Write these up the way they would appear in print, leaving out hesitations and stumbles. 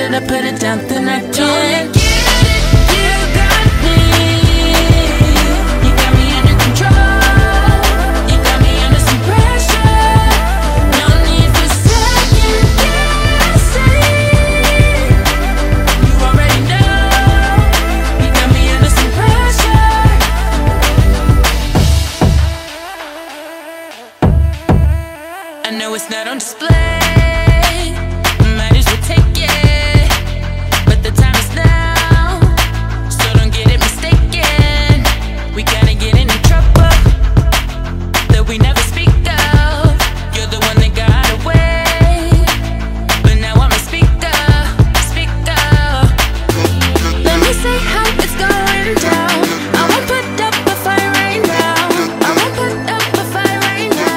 better to put it down than I can. I know it's not on display, might as well take it, but the time is now, so don't get it mistaken. We gotta get into trouble that we never speak of. You're the one that got away, but now I'ma speak up, speak up. Let me say how it's going down. I won't put up a fight right now. I won't put up a fight right now.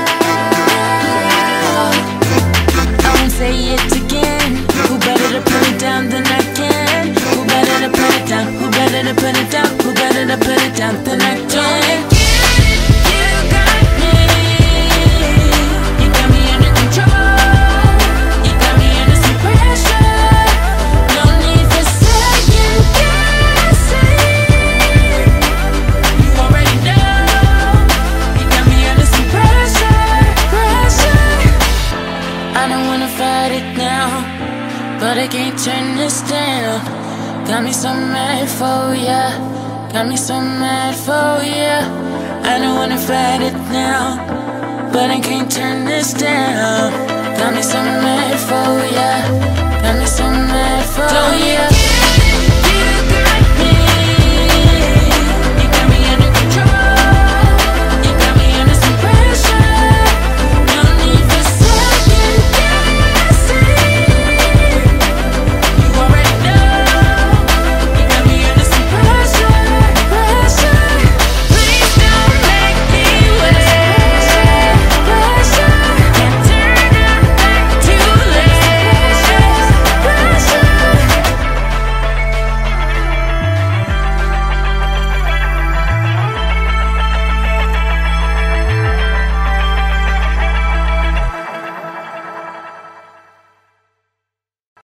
Say it again. Who better to put it down than I can? Who better to put it down? Who better to put it down? Who better to put it down than I can? You got me. You got me under control. You got me under some pressure. No need for second guessing. You already know. You got me under some pressure, pressure. I don't wanna fight it now, but I can't turn this down. Got me so mad for ya, got me so mad for ya. I don't wanna fight it now, but I can't turn this down. Got me so mad for ya, got me so mad for ya.